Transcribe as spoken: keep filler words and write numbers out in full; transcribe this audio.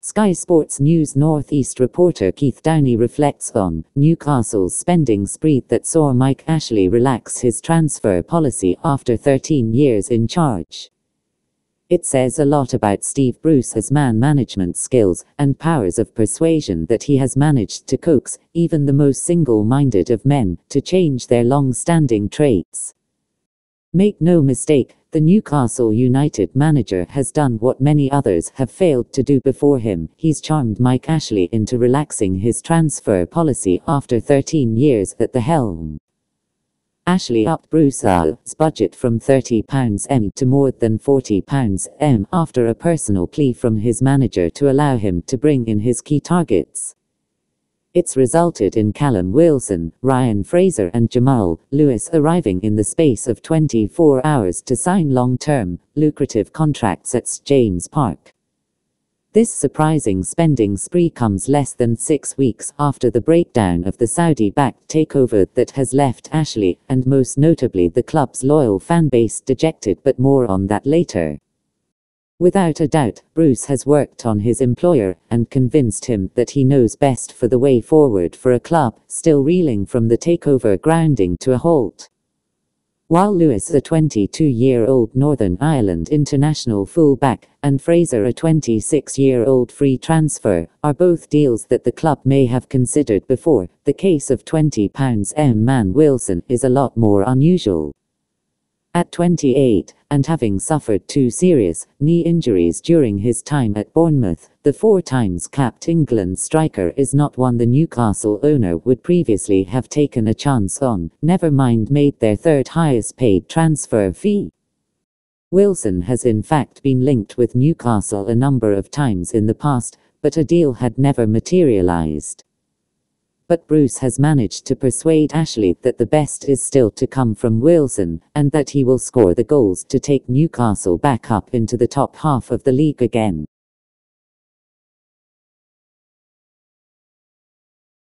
Sky Sports News North East reporter Keith Downey reflects on Newcastle's spending spree that saw Mike Ashley relax his transfer policy after thirteen years in charge. It says a lot about Steve Bruce's man management skills and powers of persuasion that he has managed to coax even the most single-minded of men to change their long-standing traits. Make no mistake, the Newcastle United manager has done what many others have failed to do before him. He's charmed Mike Ashley into relaxing his transfer policy after thirteen years at the helm. Ashley upped Bruce's budget from thirty pounds m to more than forty pounds m after a personal plea from his manager to allow him to bring in his key targets. It's resulted in Callum Wilson, Ryan Fraser and Jamal Lewis arriving in the space of twenty-four hours to sign long-term, lucrative contracts at St James Park. This surprising spending spree comes less than six weeks after the breakdown of the Saudi-backed takeover that has left Ashley, and most notably the club's loyal fanbase, dejected, but more on that later. Without a doubt, Bruce has worked on his employer and convinced him that he knows best for the way forward for a club still reeling from the takeover grounding to a halt. While Lewis, a twenty-two-year-old Northern Ireland international fullback, and Fraser, a twenty-six-year-old free transfer, are both deals that the club may have considered before, the case of twenty pounds m man Wilson is a lot more unusual. At twenty-eight, and having suffered two serious knee injuries during his time at Bournemouth, the four times capped England striker is not one the Newcastle owner would previously have taken a chance on, never mind made their third highest paid transfer fee. Wilson has in fact been linked with Newcastle a number of times in the past, but a deal had never materialised. But Bruce has managed to persuade Ashley that the best is still to come from Wilson, and that he will score the goals to take Newcastle back up into the top half of the league again.